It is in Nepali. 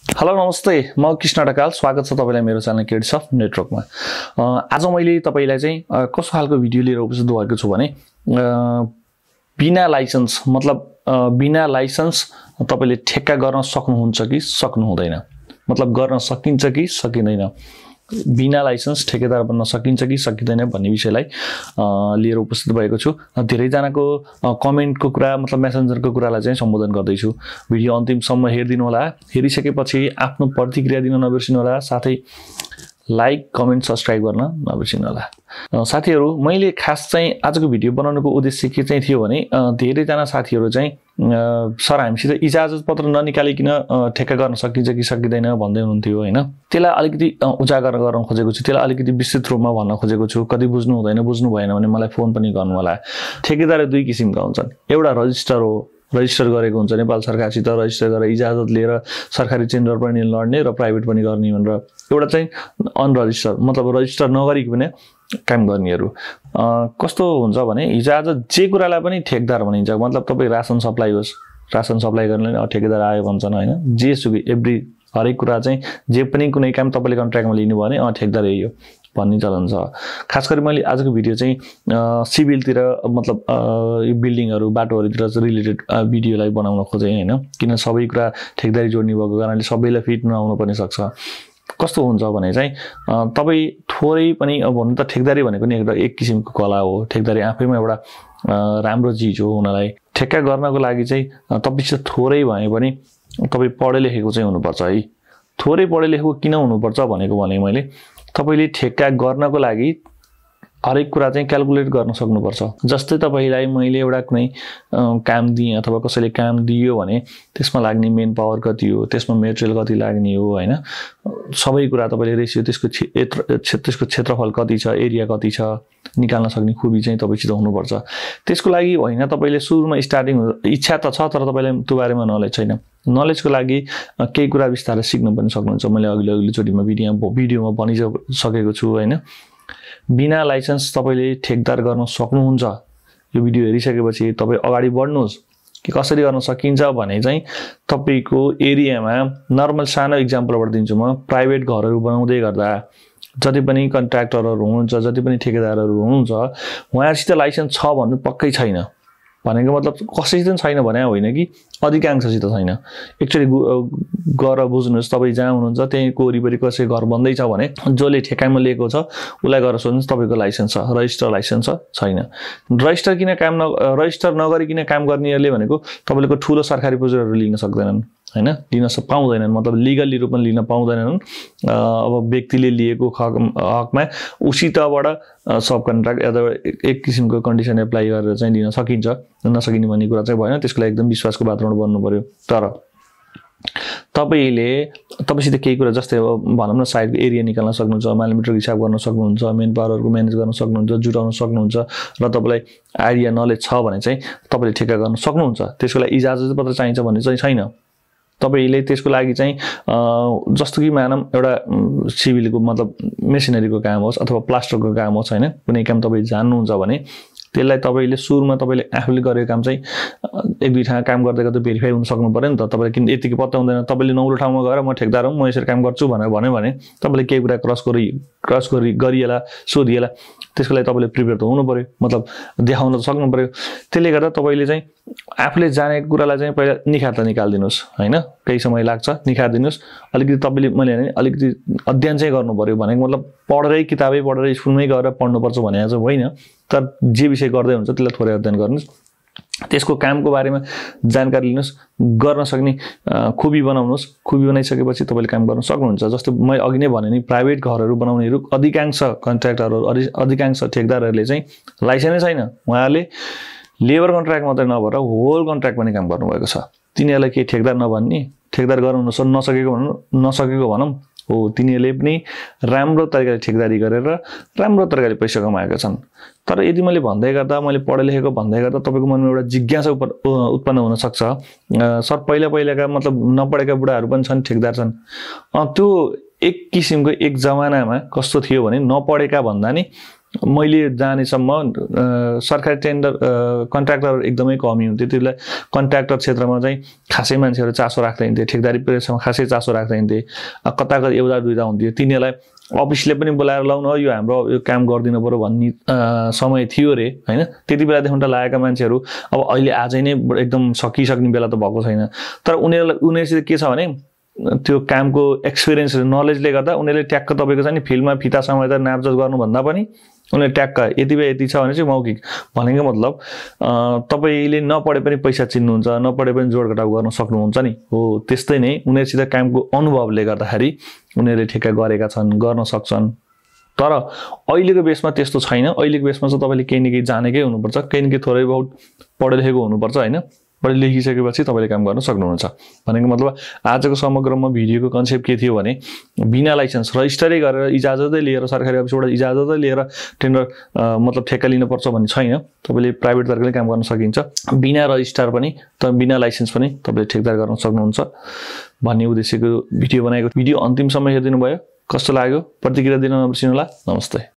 हेलो नमस्ते म कृष्ण ढकाल स्वागत छ तपाईलाई मेरो च्यानल किड्स अफ नेटवर्कमा। आज मैले तपाईलाई चाहिँ कस्तो खालको भिडियो लिएर उपस्थित भएको छु भने बिना लाइसेन्स मतलब बिना लाइसेन्स तपाईले ठेक्का गर्न सक्नुहुन्छ कि सक्नु हुँदैन, मतलब गर्न सकिन्छ कि सकिँदैन, बिना लाइसेन्स ठेकेदार बन्न सकिन्छ कि सकिँदैन भन्ने विषयलाई लिएर उपस्थित भएको छु। धेरै जनाको कमेन्टको कुरा मतलब मेसेन्जरको कुरालाई चाहिँ सम्बोधन गर्दै छु। भिडियो अन्तिमसम्म हेरिदिनु होला। हेरिसकेपछि आफ्नो प्रतिक्रिया दिन नबिर्सिनु होला, साथै लाइक कमेन्ट सब्स्क्राइब गर्न नबिर्सिनु होला। साथीहरु, मैले खास चाहिँ आजको भिडियो बनाउनुको उद्देश्य के चाहिँ थियो भने धेरै जना साथीहरु चाहिँ सर हामीसित इजाजत पत्र ननिकालिकन ठेक्का गर्न सकिन्छ कि सकिँदैन भन्दै हुनुहुन्थ्यो हैन। त्यसलाई अलिकति उजागर गर्न खोजेको छु, त्यसलाई अलिकति विस्तृत रूपमा भन्न खोजेको छु। कति बुझ्नु हुँदैन, बुझ्नु भएन भने मलाई फोन पनि गर्नु होला। ठेकेदार दुई किसिमका हुन्छन्। एउटा रजिस्टर हो, रजिस्टर गरेको हुन्छ नेपाल सरकारसित, रजिस्टर गरेर इजाजत लिएर सरकारी टेन्डर पनि लड्ने र प्राइभेट पनि गर्ने भनेर। एउटा चाहिँ अनरजिस्टर मतलब रजिस्टर नगरिकन पनि काम गर्नेहरू। कस्तो हुन्छ भने इजाजत जे कुरालाई पनि ठेकदार भनिन्छ। मतलब तपाई रासन सप्लाई होस्, रासन सप्लाई गर्नले ठेकेदार आयो भन्छन् हैन। जे सुकै एभ्री हरेक कुरा चाहिँ जे पनि कुनै काम तपाईले कन्ट्र्याक्टमा लिनु भयो भने ठेकदार यही हो भन्ने चलन छ। खास गरी मैले आजको भिडियो चाहिँ सिभिलतिर मतलब यो बिल्डिङहरु बाटोहरुतिर रिलेटेड भिडियोलाई बनाउन खोजे हैन। किन सबै कुरा ठेकदारी जोड्ने भएको कारणले सबैलाई फिट नआउन पनि सक्छ। कस्तो हुन्छ भने चाहिँ तपाई थोरै पनि अब भन्नु त ठेकदारी भनेको नि एक किसिमको कला हो। ठेकदारी आफैमा एउटा राम्रो चीज हो। उनीलाई ठेक्का गर्नको लागि चाहिँ तपाईसित थोरै भए पनि तपाई पढे लेखेको चाहिँ हुनुपर्छ है। थोरै पढे लेखेको किन हुनुपर्छ भनेको भने मैले तपाईले ठेक्का गर्नको लागि हरेक कुरा चाहिँ क्याल्कुलेट गर्न सक्नुपर्छ। जस्तै तपाईलाई मैले एउटा कुनै काम दिए अथवा कसैले काम दियो भने त्यसमा लाग्ने मेन पावर कति हो, त्यसमा मटेरियल कति लाग्ने हो हैन। सबै कुरा तपाईले रेशियो त्यसको क्षेत्रफल कति छ, एरिया कति छ निकाल्न सक्ने खुबी चाहिँ तपाईसित हुनुपर्छ। त्यसको लागि हैन तपाईले सुरुमा स्टार्टिङ इच्छा त छ तर तपाईलाई त्यो बारेमा नलेज छैन। नलेजको लागि केही कुरा बिस्तारै सिक्न पनि सक्नुहुन्छ। मैले अघिल्लो चोटीमा भिडियोमा भनिसकेको छु हैन। बिना लाइसेन्स तपाईले ठेकदार गर्न सक्नुहुन्छ। यो भिडियो हेरिसकेपछि तपाई अगाडि बढ्नुस् कि कसरी गर्न सकिन्छ भने चाहिँ तपाईको एरियामा नर्मल सानो एक्जाम्पलबाट दिन्छु म। प्राइभेट घरहरु बनाउँदै गर्दा जति पनि कन्ट्र्याक्टरहरु हुनुहुन्छ, जति पनि ठेकेदारहरु हुनुहुन्छ, उहाँहरुसित लाइसेन्स छ भन्नु पक्कै छैन। भनेको मतलब कसैसित छैन भने होइन कि अधिकांशसित छैन। एक्चुअली गएर बुझ्नुस्, तपाई जहाँ हुनुहुन्छ त्यहीको वरिपरि कसै घर बन्दै छ भने जसले ठेक्कामा लिएको छ उलाई गएर सोध्नुस् तपाईको लाइसेन्स छ, रजिस्टर लाइसेन्स छैन। रजिस्टर नगरिकन काम गर्नेहरूले भनेको तपाईको ठूलो सरकारी प्रोजेक्टहरु लिन सक्दैनन् हैन, लिन पाउँदैनन्। मतलब लिगली रूपमा लिन पाउँदैनन्। अब व्यक्तिले लिएको हकमा उसितबाट सब कन्ट्र्याक्ट अथवा एक किसिमको कन्डिसन एप्लाई गरेर चाहिँ लिन सकिन्छ। नसकिने भन्ने कुरा चाहिँ भएन। त्यसको लागि एकदम विश्वासको वातावरण बन्नु पर्यो। तर तपाईसित केही कुरा जस्तै अब भनौं न साइडको एरिया निकाल्न सक्नुहुन्छ, माइलिमिटर हिसाब गर्न सक्नुहुन्छ, मेन पावरहरुको म्यानेज गर्न सक्नुहुन्छ, जुटाउन सक्नुहुन्छ र तपाईलाई आइडिया नलेज छ भने चाहिँ तपाईले ठेक्का गर्न सक्नुहुन्छ। त्यसको लागि इजाजत पत्र चाहिन्छ भन्ने चाहिँ छैन। तपाईले त्यसको लागि चाहिँ जस्तो कि मानम एउटा सिभिलको मतलब मेसिनरीको काम होस् अथवा प्लास्टरको काम होस् हैन, कुनै काम तपाई जान्नुहुन्छ भने त्यसलाई तपाईले सुरुमा तपाईले आफूले गरेको काम चाहिँ एक दुई ठाउँ काम गर्दै गर्दै भेरिफाई हुन सक्नु पर्यो नि त। तपाईले किन यतिकै पत्ता हुँदैन। तपाईले नौलो ठाउँमा गएर म ठेकदार हुँ, म यसरी काम गर्छु भनेर भन्यो भने तपाईले केही कुरा क्रस गरिएला, सोधिएला। त्यसको लागि तपाईले प्रिपेयर त हुनु पर्यो, मतलब देखाउन त सक्नु पर्यो। त्यसले गर्दा तपाईले चाहिँ आफूले जानेको कुरालाई चाहिँ पहिला निखार त निकाल्दिनुस् हैन। केही समय लाग्छ, निखार दिनुस्। अलिकति तपाईले मैले भने अलिकति अध्ययन चाहिँ गर्नु पर्यो भनेको मतलब पढेरै किताबै पढेर स्कुलमै गएर पढ्नुपर्छ भने चाहिँ होइन। तर जे विषय गर्दै हुन्छ त्यसलाई थोरै अध्ययन गर्नुस्। त्यसको कामको बारेमा जानकारी लिनुस्, गर्न सक्ने खुबी बनाउनुस्। खुबी बनाइसकेपछि तपाईले काम गर्न सक्नुहुन्छ। जस्तो मैले अघि नै भने नि प्राइभेट घरहरु बनाउनेहरु अधिकांश कन्ट्र्याक्टरहरु, अधिकांश ठेकदारहरुले चाहिँ लाइसेन्सै छैन। उहाँहरूले लेबर कन्ट्र्याक्ट मात्रै नभएर होल कन्ट्र्याक्ट पनि काम गर्नुभएको छ। तिनीहरूलाई के ठेकदार नभन्ने, ठेकदार गराउन नसकेको भनौं हो, तिनीहरूले पनि राम्रो तरिकाले ठेकदारी गरेर राम्रो तरिकाले पैसा कमाएका छन्। तर यदि मैले भन्दै गर्दा, मैले पढे लेखेको भन्दै गर्दा तपाईको मनमा एउटा जिज्ञासा उत्पन्न हुन सक्छ। सर पहिलाका मतलब नपढेका बुढाहरू पनि छन्, ठेकदार छन्। त्यो एक किसिमको एक जमानामा कस्तो थियो भने नपढेका भन्दा नि मैले जानेसम्म सरकारी टेन्डर कन्ट्र्याक्टर एकदमै कमी हुन्थ्यो। त्यतिबेला कन्ट्र्याक्टर क्षेत्रमा चाहिँ खासै मान्छेहरू चासो राख्दैन थिए, ठेकदारी पेसामा खासै चासो राख्दैन थिए। कता कता एउटा दुईटा हुन्थ्यो, तिनीहरूलाई अफिसले पनि बोलाएर लाउन यो हाम्रो यो काम गरिदिनु पर्यो भन्ने समय थियो रे हैन। त्यति बेलादेखि त लागेका मान्छेहरू अब अहिले आजै नै एकदम सकिसक्ने बेला त भएको छैन। तर उनीहरुसित के छ भने त्यो कामको एक्सपिरियन्स नलेजले गर्दा उनीहरूले ट्याक्क तपाईको चाहिँ फिल्डमा फिता समातेर नापजोख गर्नुभन्दा पनि उनीहरूले ट्याक्क यति बे यति छ भने चाहिँ मौखिक भनेको मतलब तपाईले नपढे पनि पैसा चिन्नुहुन्छ, नपढे पनि जोड घटाउ गर्न सक्नुहुन्छ नि हो। त्यस्तै नै उनीहरुसित कामको अनुभवले गर्दाखेरि उनीहरूले ठेक्का गरेका छन्, गर्न सक्छन्। तर अहिलेको बेसमा त्यस्तो छैन। अहिलेको बेसमा चाहिँ तपाईले केही न केही जानेकै हुनुपर्छ, केही न केही थोरै बहुत पढे लेखेको हुनुपर्छ हैन। पढे लेखिसकेपछि तपाईले काम गर्न सक्नुहुन्छ भनेको मतलब आजको समग्रमा भिडियोको कन्सेप्ट के थियो भने बिना लाइसेन्स रजिस्टरै गरेर इजाजतै लिएर सरकारी अफिसबाट इजाजतै लिएर टेन्डर मतलब ठेक्का लिनुपर्छ भन्ने छैन। तपाईले प्राइभेट तरिकाले काम गर्न सकिन्छ, बिना रजिस्टर पनि बिना लाइसेन्स पनि तपाईले ठेकदार गर्न सक्नुहुन्छ भन्ने उद्देश्यको भिडियो बनाएको। भिडियो अन्तिमसम्म हेरिदिनु भयो, कस्तो लाग्यो प्रतिक्रिया दिन नबिर्सिनु होला। नमस्ते।